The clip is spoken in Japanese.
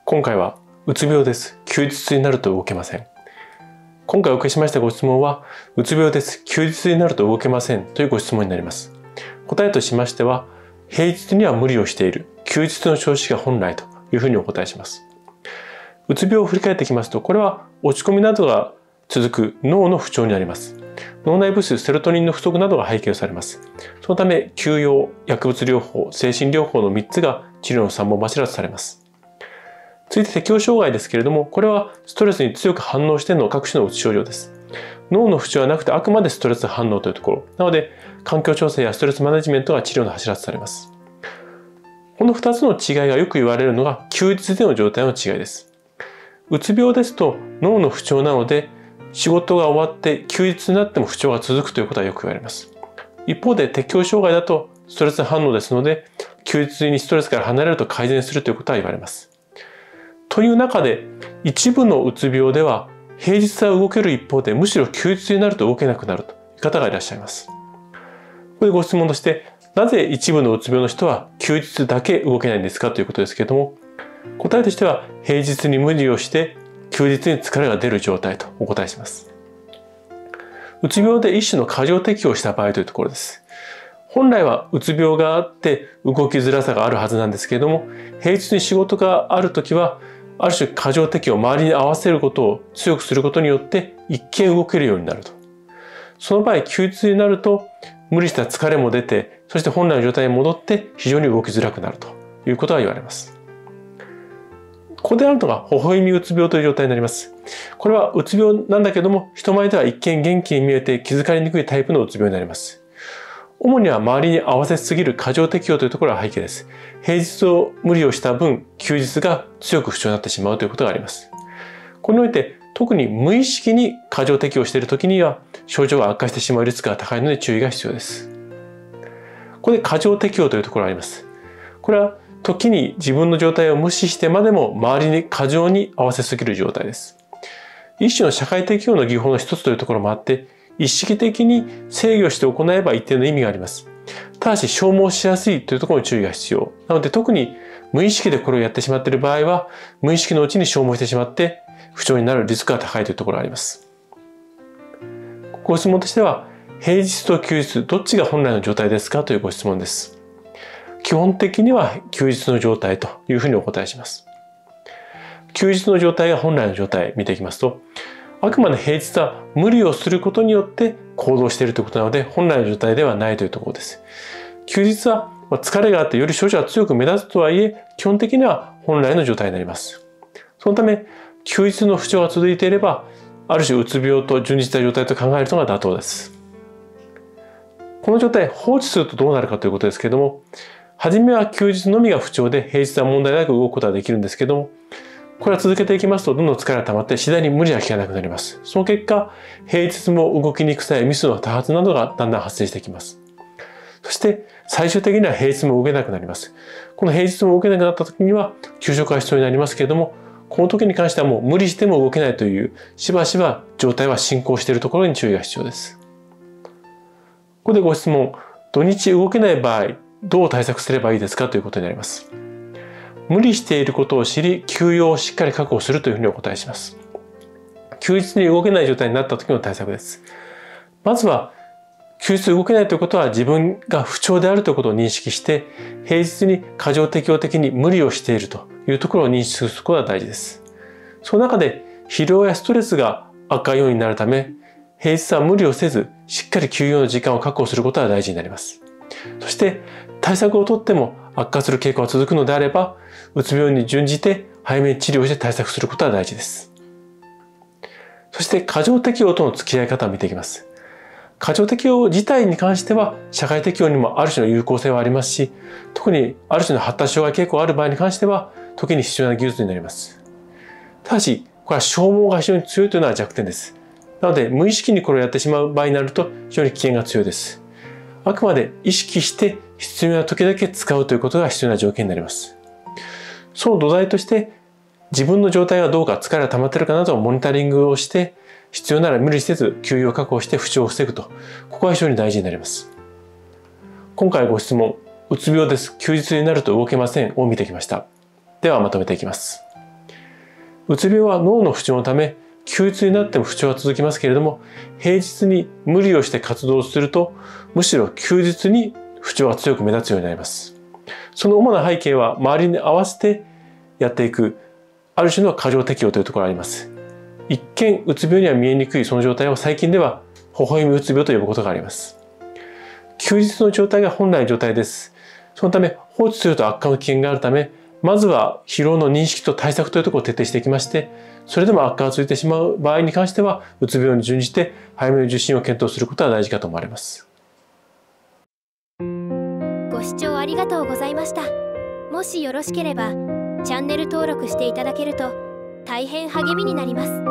今回はうつ病です。休日になると動けません。今回お受けしましたご質問は、うつ病です。休日になると動けませんというご質問になります。答えとしましては、平日には無理をしている。休日の調子が本来というふうにお答えします。うつ病を振り返っていきますと、これは落ち込みなどが続く脳の不調になります。脳内物質セロトニンの不足などが背景されます。そのため、休養、薬物療法、精神療法の3つが治療の3本柱とされます。続いて適応障害ですけれども、これはストレスに強く反応しての各種のうつ症状です。脳の不調はなくてあくまでストレス反応というところ。なので、環境調整やストレスマネジメントが治療の柱とされます。この2つの違いがよく言われるのが休日での状態の違いです。うつ病ですと脳の不調なので、仕事が終わって休日になっても不調が続くということはよく言われます。一方で適応障害だとストレス反応ですので、休日にストレスから離れると改善するということは言われます。という中で、一部のうつ病では平日は動ける一方でむしろ休日になると動けなくなるという方がいらっしゃいます。ここでご質問として、なぜ一部のうつ病の人は休日だけ動けないんですかということですけれども、答えとしては平日に無理をして休日に疲れが出る状態とお答えします。うつ病で一種の過剰適応した場合というところです。本来はうつ病があって動きづらさがあるはずなんですけれども、平日に仕事があるときはある種過剰適応、周りに合わせることを強くすることによって一見動けるようになると。その場合、休日になると無理した疲れも出て、そして本来の状態に戻って非常に動きづらくなるということが言われます。ここであるのが微笑みうつ病という状態になります。これはうつ病なんだけども、人前では一見元気に見えて気づかれにくいタイプのうつ病になります。主には周りに合わせすぎる過剰適応というところが背景です。平日を無理をした分、休日が強く不調になってしまうということがあります。これにおいて、特に無意識に過剰適応しているときには、症状が悪化してしまうリスクが高いので注意が必要です。ここで過剰適応というところがあります。これは時に自分の状態を無視してまでも周りに過剰に合わせすぎる状態です。一種の社会適応の技法の一つというところもあって、意識的に制御して行えば一定の意味があります。ただし消耗しやすいというところに注意が必要。なので特に無意識でこれをやってしまっている場合は、無意識のうちに消耗してしまって不調になるリスクが高いというところがあります。ご質問としては、平日と休日どっちが本来の状態ですかというご質問です。基本的には休日の状態というふうにお答えします。休日の状態が本来の状態見ていきますと、あくまで平日は無理をすることによって行動しているということなので、本来の状態ではないというところです。休日は疲れがあってより症状が強く目立つとはいえ、基本的には本来の状態になります。そのため、休日の不調が続いていれば、ある種うつ病と準じた状態と考えるのが妥当です。この状態を放置するとどうなるかということですけれども、初めは休日のみが不調で平日は問題なく動くことができるんですけども、これは続けていきますとどんどん疲れが溜まって次第に無理が効かなくなります。その結果、平日も動きにくさやミスの多発などがだんだん発生してきます。そして最終的には平日も動けなくなります。この平日も動けなくなった時には休職が必要になりますけれども、この時に関してはもう無理しても動けないというしばしば状態は進行しているところに注意が必要です。ここでご質問、土日動けない場合、どう対策すればいいですかということになります。無理していることを知り、休養をしっかり確保するというふうにお答えします。休日に動けない状態になった時の対策です。まずは、休日動けないということは自分が不調であるということを認識して、平日に過剰適応的に無理をしているというところを認識することが大事です。その中で、疲労やストレスが悪化要因になるため、平日は無理をせず、しっかり休養の時間を確保することが大事になります。そして、対策をとっても悪化する傾向が続くのであれば、うつ病に準じて早めに治療して対策することが大事です。そして過剰適応との付き合い方を見ていきます。過剰適応自体に関しては社会適応にもある種の有効性はありますし、特にある種の発達障害傾向がある場合に関しては時に必要な技術になります。ただし、これは消耗が非常に強いというのは弱点です。なので無意識にこれをやってしまう場合になると非常に危険が強いです。あくまで意識して必要な時だけ使うということが必要な条件になります。その土台として自分の状態がどうか疲れが溜まっているかなどをモニタリングをして、必要なら無理せず休養を確保して不調を防ぐと、ここが非常に大事になります。今回ご質問、うつ病です。休日になると動けませんを見てきました。ではまとめていきます。 うつ病は脳の不調のため、休日になっても不調は続きますけれども、平日に無理をして活動すると、むしろ休日に不調が強く目立つようになります。その主な背景は、周りに合わせてやっていく、ある種の過剰適応というところがあります。一見、うつ病には見えにくいその状態を最近では、微笑みうつ病と呼ぶことがあります。休日の状態が本来の状態です。そのため、放置すると悪化の危険があるため、まずは疲労の認識と対策というところを徹底していきまして、それでも悪化が続いてしまう場合に関しては、うつ病に準じて早めの受診を検討することが大事かと思われます。 ご視聴ありがとうございました。もしよろしければ、チャンネル登録していただけると大変励みになります。